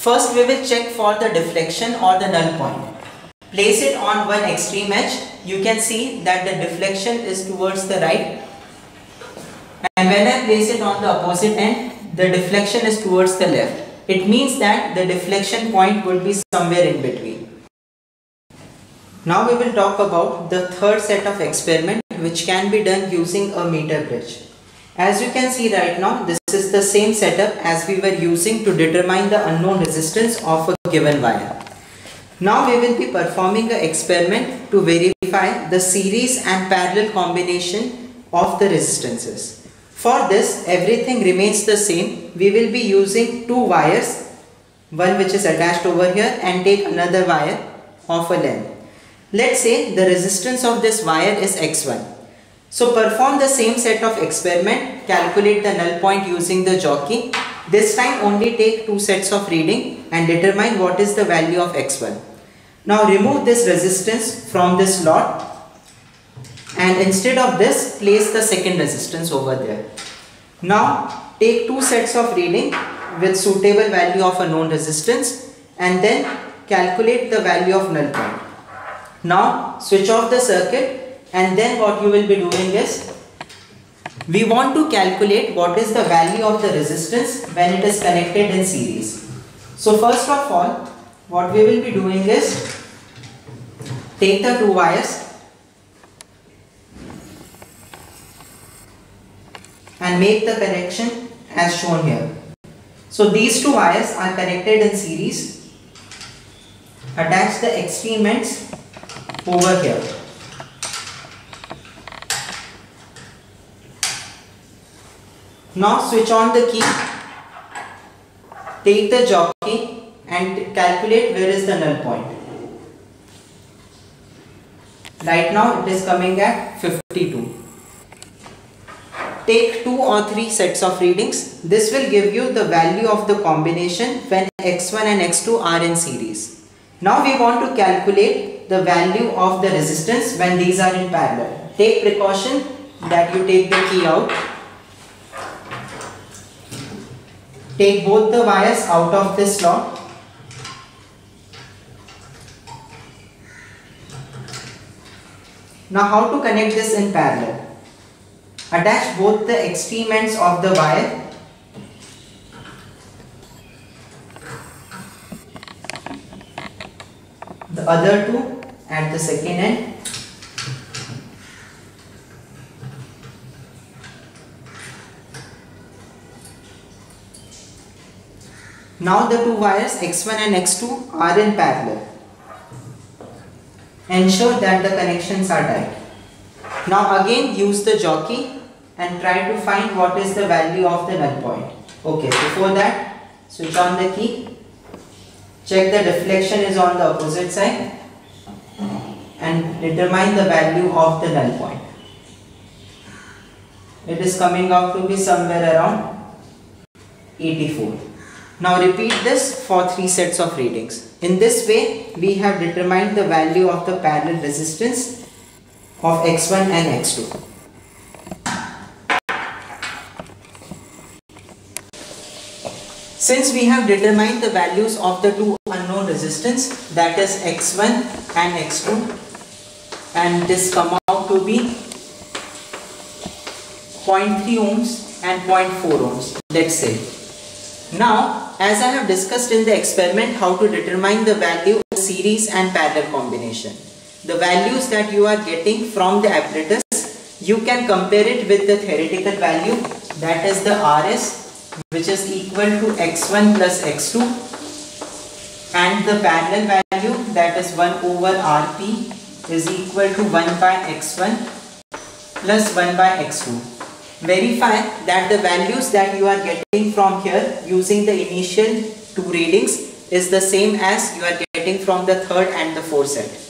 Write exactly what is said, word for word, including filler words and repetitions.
First we will check for the deflection or the null point. Place it on one extreme edge. You can see that the deflection is towards the right, and when I place it on the opposite end, the deflection is towards the left. It means that the deflection point would be somewhere in between. Now we will talk about the third set of experiment which can be done using a meter bridge. As you can see right now, this is the same setup as we were using to determine the unknown resistance of a given wire. Now we will be performing an experiment to verify the series and parallel combination of the resistances. For this, everything remains the same. We will be using two wires, one which is attached over here, and take another wire of a length. Let's say the resistance of this wire is X one. So perform the same set of experiment, calculate the null point using the jockey. This time only take two sets of reading and determine what is the value of X one. Now remove this resistance from this slot, and instead of this, place the second resistance over there. Now take two sets of reading with suitable value of a known resistance and then calculate the value of null point. Now switch off the circuit, and then what you will be doing is, we want to calculate what is the value of the resistance when it is connected in series. So first of all, what we will be doing is, take the two wires and make the connection as shown here. So these two wires are connected in series. Attach the extreme ends over here. Now switch on the key, take the jockey and calculate where is the null point. Right now it is coming at fifty-two. Take two or three sets of readings. This will give you the value of the combination when X one and X two are in series. Now we want to calculate the value of the resistance when these are in parallel. Take precaution that you take the key out. Take both the wires out of this slot. Now how to connect this in parallel? Attach both the extreme ends of the wire the other two at the second end. Now the two wires X one and X two are in parallel. Ensure that the connections are tight. Now again use the jockey and try to find what is the value of the null point. Okay, before that, switch on the key, check the deflection is on the opposite side and determine the value of the null point. It is coming out to be somewhere around eighty-four. Now repeat this for three sets of readings. In this way, we have determined the value of the parallel resistance of X one and X two. Since we have determined the values of the two unknown resistance, that is X one and X two, and this come out to be zero point three ohms and zero point four ohms, let's say. Now, as I have discussed in the experiment how to determine the value of series and parallel combination, the values that you are getting from the apparatus, you can compare it with the theoretical value, that is the R S, which is equal to X one plus X two, and the parallel value, that is one over R P, is equal to one by X one plus one by X two. Verify that the values that you are getting from here using the initial two readings is the same as you are getting from the third and the fourth set.